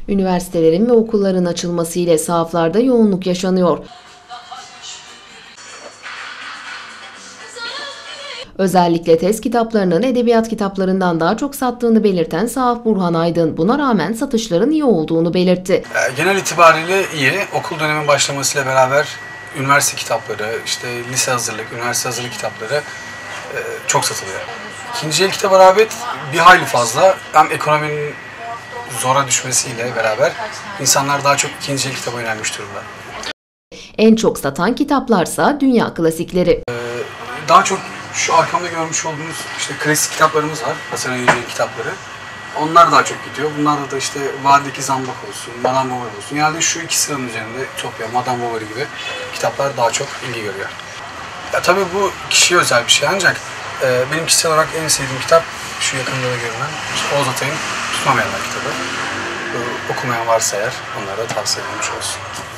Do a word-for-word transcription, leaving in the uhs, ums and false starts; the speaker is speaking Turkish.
Üniversitelerin ve okulların açılması ile sahaflarda yoğunluk yaşanıyor. Özellikle test kitaplarının edebiyat kitaplarından daha çok sattığını belirten sahaf Burhan Aydın, buna rağmen satışların iyi olduğunu belirtti. Genel itibariyle iyi. Okul dönemin başlamasıyla beraber üniversite kitapları, işte lise hazırlık, üniversite hazırlık kitapları çok satılıyor. İkinci el kitap rağbet bir hayli fazla. Hem ekonominin zora düşmesiyle beraber insanlar daha çok ikinci el kitaba yönelmiş durumda. En çok satan kitaplarsa dünya klasikleri. Daha çok şu arkamda görmüş olduğunuz işte klasik kitaplarımız var. Hasan Ali Yücel'in kitapları. Onlar daha çok gidiyor. Bunlarda da işte Vadideki Zambak olsun, Madame Bovary olsun. Yani şu iki sıranın üzerinde Ütopya, Madame Bovary gibi kitaplar daha çok ilgi görüyor. Ya tabii bu kişiye özel bir şey ancak e, benim kişisel olarak en sevdiğim kitap şu yakında da görünen işte Oğuz Atay'ın Tutmamayanlar kitabı. E, okumayan varsa eğer onlara da tavsiye edilmiş olsun.